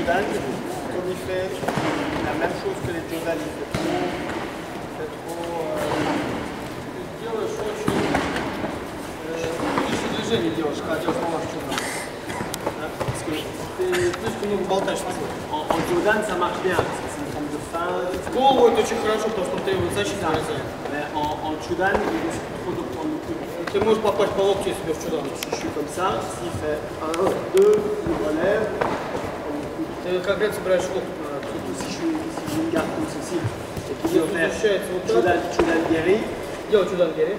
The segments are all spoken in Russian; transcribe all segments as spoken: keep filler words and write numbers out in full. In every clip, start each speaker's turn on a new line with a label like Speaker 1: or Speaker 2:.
Speaker 1: Chudan, comme il fait la même chose que les Jodan, il fait trop, il fait trop... Делаешь очень лишнее движение делаешь, когда делаешь малаш Chudan. Parce que ты слишком много болтаешь. En, en Jodan, ça marche bien, parce que c'est une forme de fin.
Speaker 2: Голову это очень хорошо, потому что ты защиту вырезаешь.
Speaker 1: Mais en, en Chudan, il risque trop de prendre le coup.
Speaker 2: Ты можешь попасть по локте себе в Чудан.
Speaker 1: Si je suis comme ça, s'il fait un, deux, je relève.
Speaker 2: Ты конкретно собираешь локоть.
Speaker 1: Surtout si je, si je me garde comme ceci. Et puis je
Speaker 2: Если
Speaker 1: vais
Speaker 2: защищается вот
Speaker 1: faire
Speaker 2: так,
Speaker 1: Chudan Geri.
Speaker 2: делай Чудан Гери.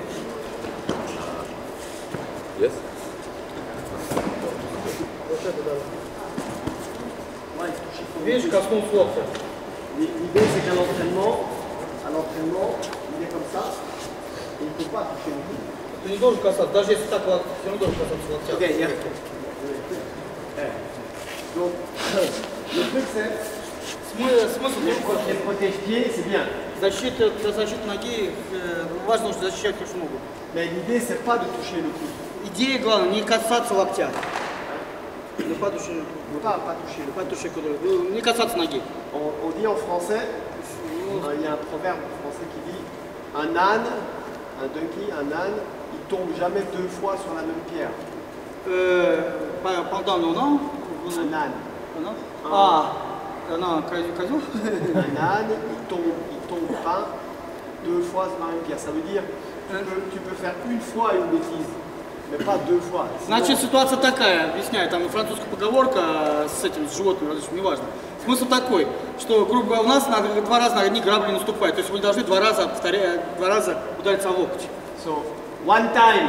Speaker 3: Yes.
Speaker 2: Вот это да.
Speaker 1: Ouais, il touche trop.
Speaker 2: Видишь, коснулся локтя.
Speaker 1: L'idée c'est qu'à l'entraînement, à l'entraînement, il est comme ça. Et il ne peut pas toucher le coup.
Speaker 2: Ты не должен касаться, даже если так локтя, ты не должен касаться локтя.
Speaker 1: Ok, yeah. Donc, le truc c'est,
Speaker 2: Смысл
Speaker 1: les,
Speaker 2: тоже
Speaker 1: pro les protège-pieds, c'est bien.
Speaker 2: защита, для защиты ноги э, важно, что защищать очень ногу.
Speaker 1: Mais l'idée c'est pas de toucher le coup.
Speaker 2: Идея главная, не касаться локтя. Не pas toucher,
Speaker 1: Pas, pas toucher le
Speaker 2: pas toucher куда-то. Не касаться ноги.
Speaker 1: On, on dit en français, euh, il y a un proverbe français qui dit un âne, un donkey, un âne, il tombe jamais deux fois sur la même pierre.
Speaker 2: Euh, pendant le nom,
Speaker 1: Un âne.
Speaker 2: Ah, non, козел.
Speaker 1: Un âne, il tombe, il tombe pas deux fois sur la même pierre. Ça veut dire tu peux, tu peux faire une fois une bêtise, mais pas deux fois. Sinon,
Speaker 2: Значит, ситуация такая, объясняю, там французская поговорка с этим, с животным различным, неважно. Смысл такой, что, грубо говоря, у нас надо два раза на одни грабли наступать. То есть вы должны два раза, повторяя, два раза удариться о локоть.
Speaker 1: So, one time.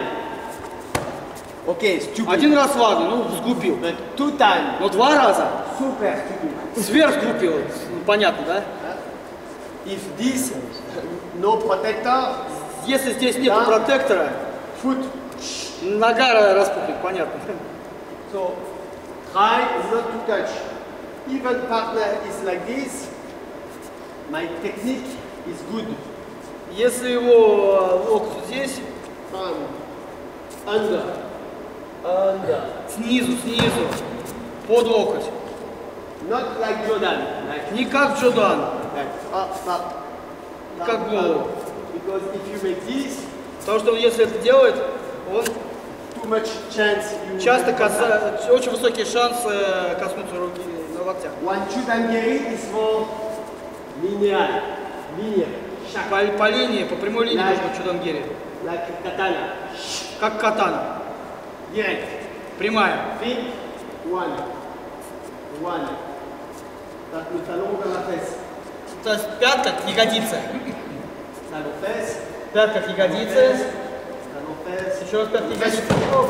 Speaker 1: Ok, stupid.
Speaker 2: Один раз ладно, ну, сглупил.
Speaker 1: But two times.
Speaker 2: Но два раза
Speaker 1: Super stupid.
Speaker 2: сверх сглупил. Ну, понятно, да?
Speaker 1: If this no protector,
Speaker 2: Если здесь нет
Speaker 1: Да.
Speaker 2: протектора,
Speaker 1: foot.
Speaker 2: нога распухнет, понятно.
Speaker 1: So, try not to touch. Even partner is like this, my technique is good.
Speaker 2: Если его локоть здесь,
Speaker 1: Bam. Under. Under.
Speaker 2: снизу, снизу, под локоть.
Speaker 1: Not like Jordan. Like,
Speaker 2: Не как Джодан,
Speaker 1: like up, up. Down,
Speaker 2: Как
Speaker 1: down.
Speaker 2: голову.
Speaker 1: Because if you make this,
Speaker 2: потому что он, если это делает, он
Speaker 1: too much chance you
Speaker 2: часто
Speaker 1: get
Speaker 2: касается, очень высокий шанс э, коснуться руки на локтях.
Speaker 1: One Jordan Geri is more linear. Linear. Chaque.
Speaker 2: По, по линии, по прямой линии
Speaker 1: Да.
Speaker 2: должен быть Чудангери.
Speaker 1: Like katana.
Speaker 2: Как катана.
Speaker 1: Direct.
Speaker 2: Прямая.
Speaker 1: Feet. One. One. Tape le talon vers la fesse.
Speaker 2: То есть пятка к ягодице.
Speaker 1: Talon fesse.
Speaker 2: Пятка к ягодице.
Speaker 1: Talon fesse.
Speaker 2: Еще раз пятка к ягодице.
Speaker 1: Talon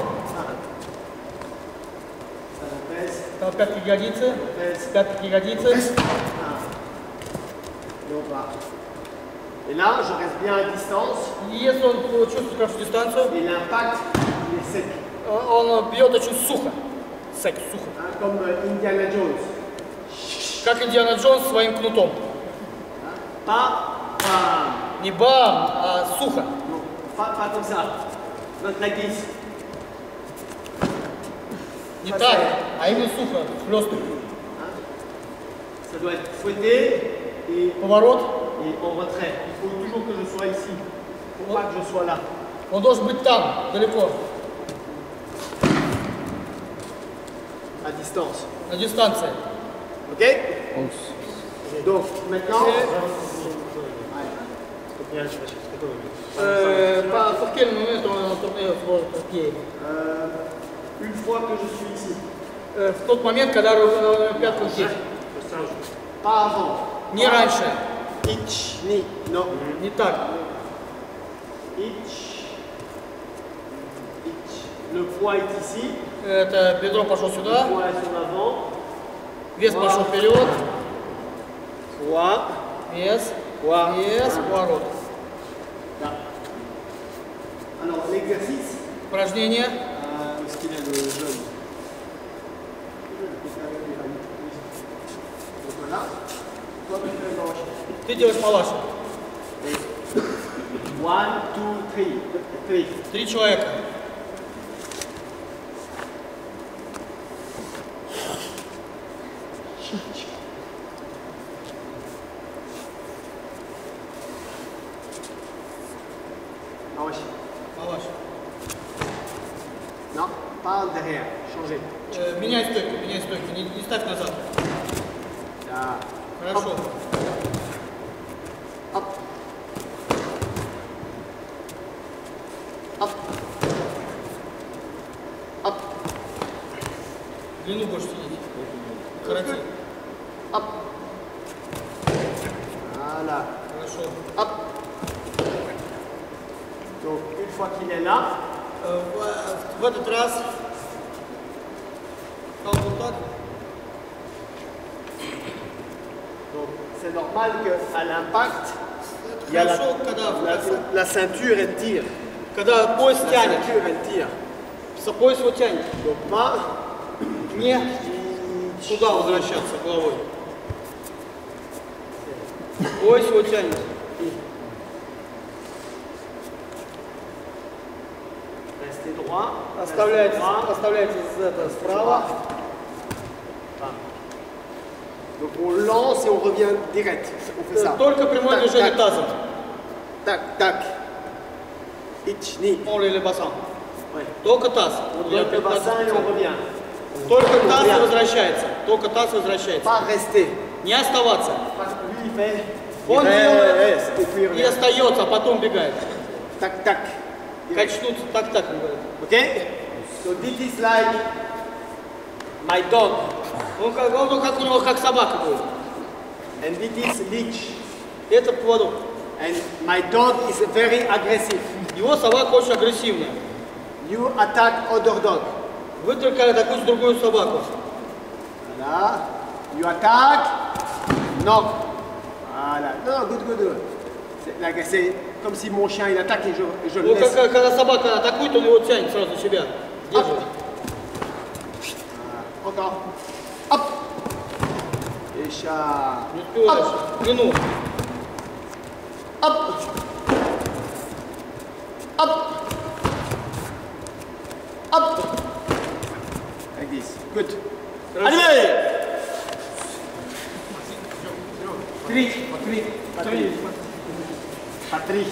Speaker 1: fesse.
Speaker 2: Там пятка к ягодице.
Speaker 1: Fesse.
Speaker 2: Пятка к ягодице.
Speaker 1: Ah. Et on part. Et là, je reste bien à distance.
Speaker 2: И если он чувствует хорошо дистанцию,
Speaker 1: Et l'impact, il est sec.
Speaker 2: он бьет очень сухо. Сек, сухо.
Speaker 1: Hein, comme Indiana Jones.
Speaker 2: Как Индиана Джонс своим кнутом.
Speaker 1: Hein. Pas, bam.
Speaker 2: Не бам, а сухо.
Speaker 1: Non, pas, pas comme ça. Not like this.
Speaker 2: Не
Speaker 1: Ça,
Speaker 2: так,
Speaker 1: c'est-
Speaker 2: а именно сухо, хлёстно.
Speaker 1: Hein. Ça doit être fouetté et,
Speaker 2: Поворот.
Speaker 1: et en retrait. Il faut toujours que je sois ici. Il ne faut pas que je sois là.
Speaker 2: Он должен быть там, далеко,
Speaker 1: À distance.
Speaker 2: на дистанции.
Speaker 1: Ok? Donc, maintenant.
Speaker 2: Э, по в какой момент он турнир в Киеве?
Speaker 1: Euh, une fois que je suis ici.
Speaker 2: Э, В тот момент, когда э, пятка здесь.
Speaker 1: Pas avant.
Speaker 2: Не раньше,
Speaker 1: Ich, ni. Non.
Speaker 2: не так.
Speaker 1: Ich. Ich. Le poids est ici.
Speaker 2: Это бедро пошло
Speaker 1: Le
Speaker 2: сюда,
Speaker 1: poids est sur l'avant.
Speaker 2: вес пошел вперед,
Speaker 1: Poids.
Speaker 2: вес,
Speaker 1: Poids.
Speaker 2: вес, поворот.
Speaker 1: Là. Alors, l'exercice.
Speaker 2: Упражнение.
Speaker 1: Euh, où est-ce qu'il est le jeune? Donc voilà. Toi, tu fais dans la chaise.
Speaker 2: Ты делаешь малаша.
Speaker 1: One, two, three. Three.
Speaker 2: Три человека.
Speaker 1: Mawashi.
Speaker 2: Малаш.
Speaker 1: Non, pas derrière. Changez.
Speaker 2: Э, меняй стойку, меняй стойку, не, не ставь назад.
Speaker 1: Là.
Speaker 2: Хорошо.
Speaker 1: Hop. Hop. Hop.
Speaker 2: Длину больше тянуть. Короти.
Speaker 1: Hop. Voilà.
Speaker 2: Хорошо.
Speaker 1: Hop. Donc, une fois qu'il est là,
Speaker 2: Э, в, в этот раз стал вот так.
Speaker 1: donc c'est normal qu'à l'impact, il y a la,
Speaker 2: Хорошо, когда,
Speaker 1: la, la ceinture elle tire.
Speaker 2: когда пояс
Speaker 1: La
Speaker 2: тянет,
Speaker 1: ceinture elle tire.
Speaker 2: со пояс его тянет.
Speaker 1: Donc pas
Speaker 2: Не туда возвращаться головой. Пояс его тянет.
Speaker 1: rester droit.
Speaker 2: Оставляйте,
Speaker 1: rester droit.
Speaker 2: оставляйте это справа.
Speaker 1: Donc on lance et on revient direct. On fait ça.
Speaker 2: Только прямое
Speaker 1: Tac,
Speaker 2: движение
Speaker 1: tac.
Speaker 2: тазом.
Speaker 1: Tac, tac. Ich, ni.
Speaker 2: Он или бассейн.
Speaker 1: Ouais.
Speaker 2: Только таз.
Speaker 1: On
Speaker 2: Я
Speaker 1: donne le bassin et on revient.
Speaker 2: Только
Speaker 1: On
Speaker 2: таз
Speaker 1: revient.
Speaker 2: возвращается. Только таз возвращается.
Speaker 1: Pas rester.
Speaker 2: Не оставаться.
Speaker 1: Parce que lui il fait.
Speaker 2: Он
Speaker 1: il
Speaker 2: делает
Speaker 1: reste et puis il
Speaker 2: и
Speaker 1: revient.
Speaker 2: остается, а потом бегает.
Speaker 1: Tac, tac.
Speaker 2: Качнуться, так, так, он говорит.
Speaker 1: Okay? So this is like my dog.
Speaker 2: Он как, он как у него как собака будет.
Speaker 1: And this is leech.
Speaker 2: Это поводок.
Speaker 1: And my dog is very aggressive.
Speaker 2: Его собака очень агрессивная.
Speaker 1: You attack other dog.
Speaker 2: Вы только атакуете другую собаку.
Speaker 1: Voilà. You attack. Knock. Voilà. Non, good, good, good. C'est like, c'est comme si mon chien il attaque et je, et je le
Speaker 2: Ну,
Speaker 1: laisse.
Speaker 2: как, когда собака атакует, он его тянет сразу на себя. Держит.
Speaker 1: Encore. Hop. Et chat.
Speaker 2: Не успеваешь. Длину.
Speaker 1: Hop. Hop. Hop. Like this. Good. Allez. Tri. Tri. Patrie. Patrie.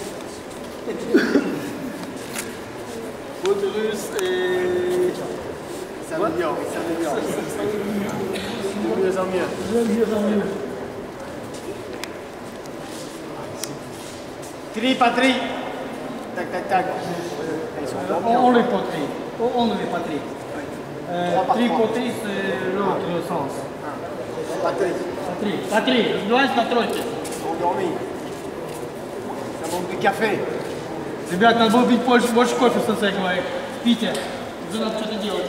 Speaker 2: Botus et...
Speaker 1: Ça s'améliore, il s'améliore. De mieux en mieux.
Speaker 2: De mieux en mieux.
Speaker 1: Tri, patrie. Tac, tac, tac. Ils sont bien.
Speaker 2: On les patrie. On les patrie. Три потри c'est l'autre sens.
Speaker 1: Patrie.
Speaker 2: Patrie. Patrie. Давайте на тройке.
Speaker 1: Ils sont endormis. Ça manque de café.
Speaker 2: Ребят, надо было пить больше, больше кофе, сенсей говорит. Пейте. Уже надо что-то делать.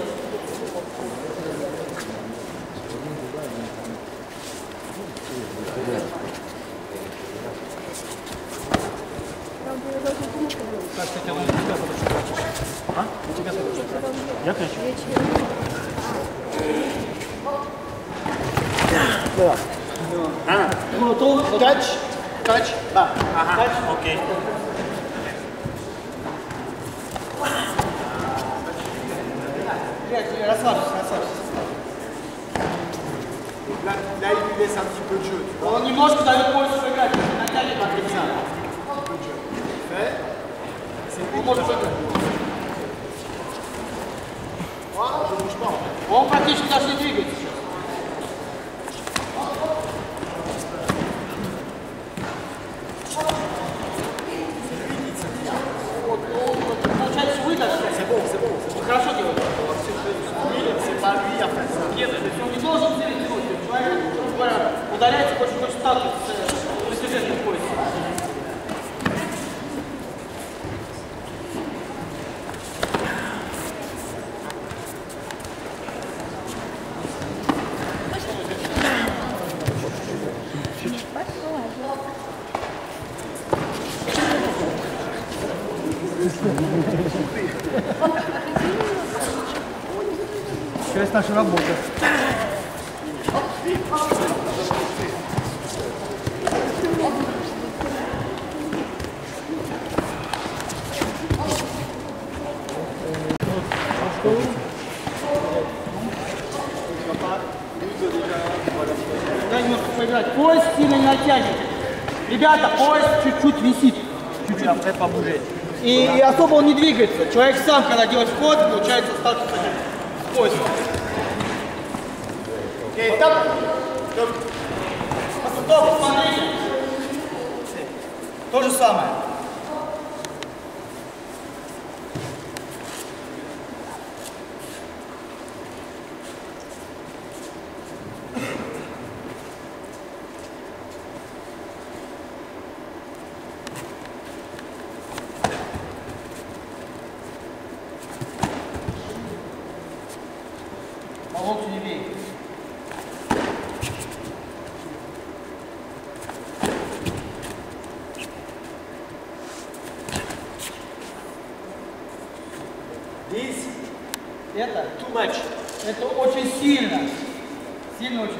Speaker 2: Так, кстати, я на тебя подошел. А? На тебя подошел. Я кричу.
Speaker 1: Voilà. Un. Touch. Touch. Bas.
Speaker 2: Touch.
Speaker 1: Ok.
Speaker 2: Расслабься, расслабься.
Speaker 1: Là, là, il lui laisse un petit peu de jeu. Tu vois.
Speaker 2: Он немножко дает больше сыграть, натянет как
Speaker 1: Comme ça. Un peu de jeu. Fait. C'est
Speaker 2: Он может сыграть.
Speaker 1: Moi, je bouge pas.
Speaker 2: Он практически даже не двигается сейчас. Вот, ну, получается, вы так.
Speaker 1: C'est bon, c'est bon. c'est bon.
Speaker 2: Хорошо делаете.
Speaker 1: C'est pas lui à faire ça.
Speaker 2: Нет, то есть он не должен делать руки. Человек, грубо говоря, удаляется, больше хочет сталкиваться с прецедентным поясом. Часть нашей работы.
Speaker 1: Tu vas pas lui donner déjà. Voilà.
Speaker 2: держать. Пояс сильно не оттягивайте. Ребята, пояс чуть-чуть висит. Чуть-чуть. И, и особо он не двигается. Человек сам, когда делает вход, получается сталкиваться с поясом. Окей, стоп. Стоп. Стоп, смотрите. То же самое. По локтю не бей.
Speaker 1: This
Speaker 2: Это,
Speaker 1: too much.
Speaker 2: это очень сильно. Сильно очень.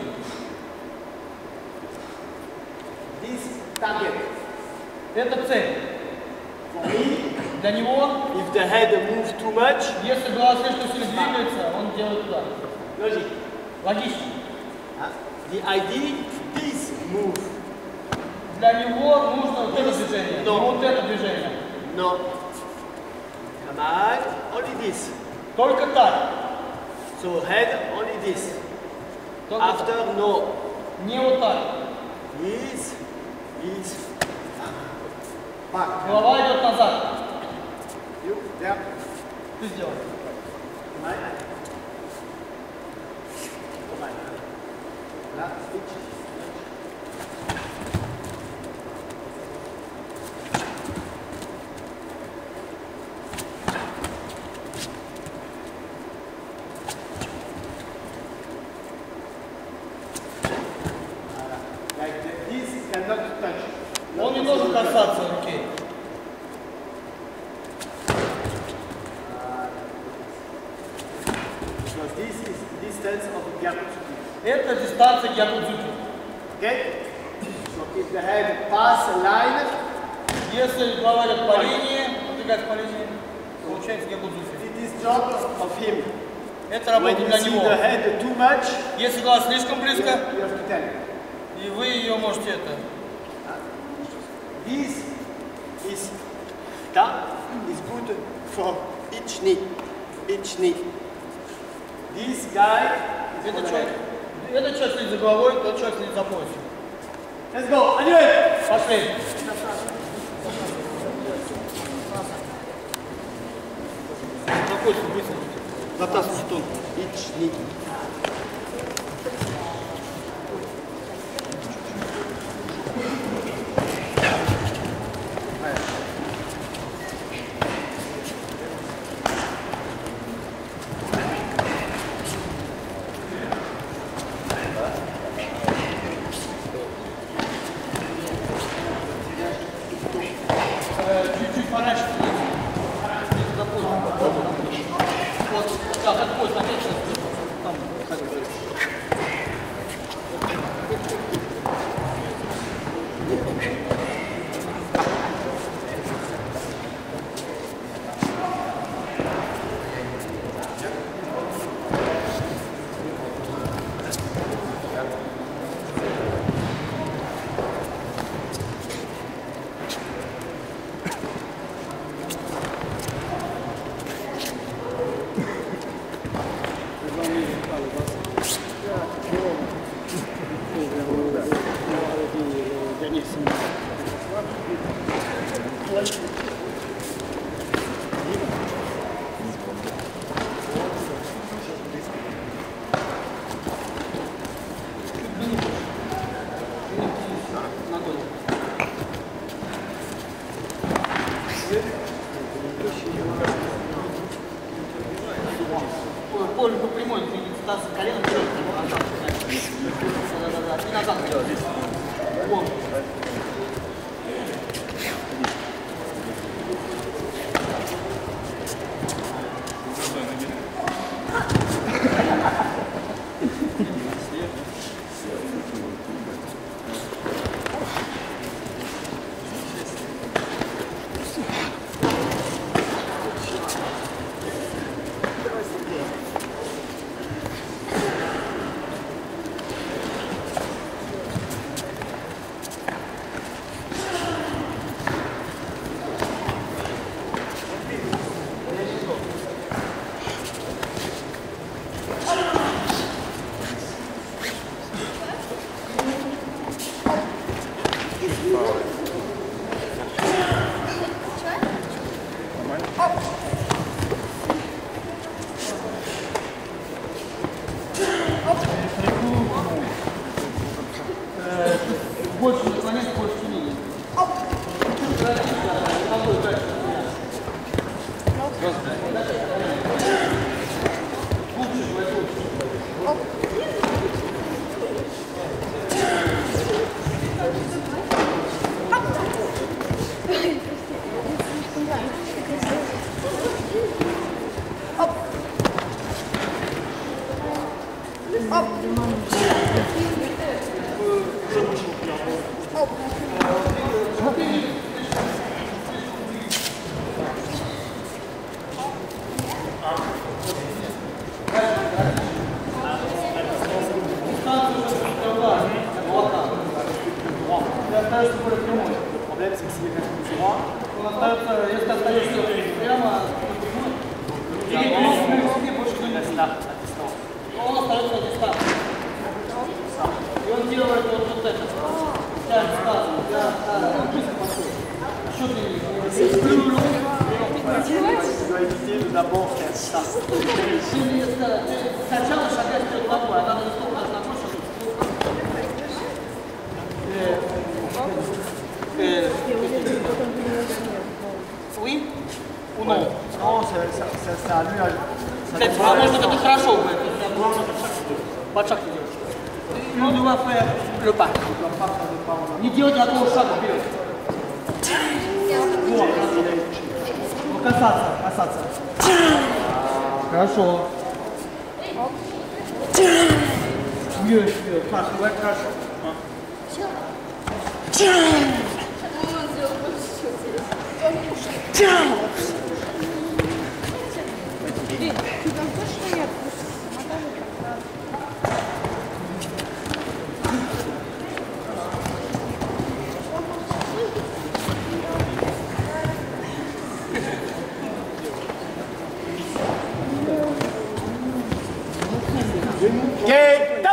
Speaker 1: This target.
Speaker 2: Это цель.
Speaker 1: For me,
Speaker 2: Для него,
Speaker 1: if the head moves too much,
Speaker 2: если голова слишком сильно двигается, он делает удар.
Speaker 1: logic.
Speaker 2: Логично.
Speaker 1: Huh? The idea, this move.
Speaker 2: Для него нужно вот это движение,
Speaker 1: Но.
Speaker 2: не вот это движение.
Speaker 1: No. Come on, only this.
Speaker 2: Только так.
Speaker 1: So head, only this.
Speaker 2: Только так.
Speaker 1: After, no.
Speaker 2: Не вот так.
Speaker 1: This, this. Back.
Speaker 2: Голова идет назад.
Speaker 1: You, there.
Speaker 2: Ты сделай.
Speaker 1: Right. Là, switch. Like this cannot touch.
Speaker 2: Он не должен касаться руки.
Speaker 1: Because this is distance of Gyakutsuki.
Speaker 2: Это дистанция Гякудзуки.
Speaker 1: Okay? So if the head pass a line,
Speaker 2: Если голова идет по линии, подвигается по линии, получается Гякудзуки.
Speaker 1: it is job of him.
Speaker 2: Это
Speaker 1: When
Speaker 2: работа
Speaker 1: you
Speaker 2: для
Speaker 1: see
Speaker 2: него.
Speaker 1: the head too much,
Speaker 2: Если голова слишком
Speaker 1: you
Speaker 2: близко,
Speaker 1: have, you have to tell.
Speaker 2: и вы ее можете это.
Speaker 1: This is that is good for each knee. Each knee. This guy is
Speaker 2: Это
Speaker 1: for the
Speaker 2: человек,
Speaker 1: head.
Speaker 2: этот человек следит за головой, тот человек следит за поясом.
Speaker 1: Let's go. Anyway.
Speaker 2: Пошли. За поясом быстро. Затаскивай тон.
Speaker 1: Each knee.
Speaker 2: Э, Чуть-чуть пораньше. За поясом. Вот, да, как пояс, опять сейчас. Там, Поле по прямой, дистанция колена вперед, назад. Да-да-да, и назад делать. Вон. Проблема, c'est qu'il est droit. Он остается, если ты остаешься прямо, тебе больше не надо. Он остается на дистанции. И он делает вот, вот это. Вся дистанция. Я близко пошел. Еще длиннее.
Speaker 1: Tu dois éviter de d'abord faire ça.
Speaker 2: Сначала шагать вперед ногой, а надо не столько ногой шагать. Oui ou non?
Speaker 1: Non, c'est à lui.
Speaker 2: Кстати, а может это хорошо будет. Бачак не делать. Ну, не va faire le pas. Не делать ни одного шага вперед. Ну, касаться, касаться. Хорошо. Вперед, вперед. Хорошо, бывает хорошо.
Speaker 1: Get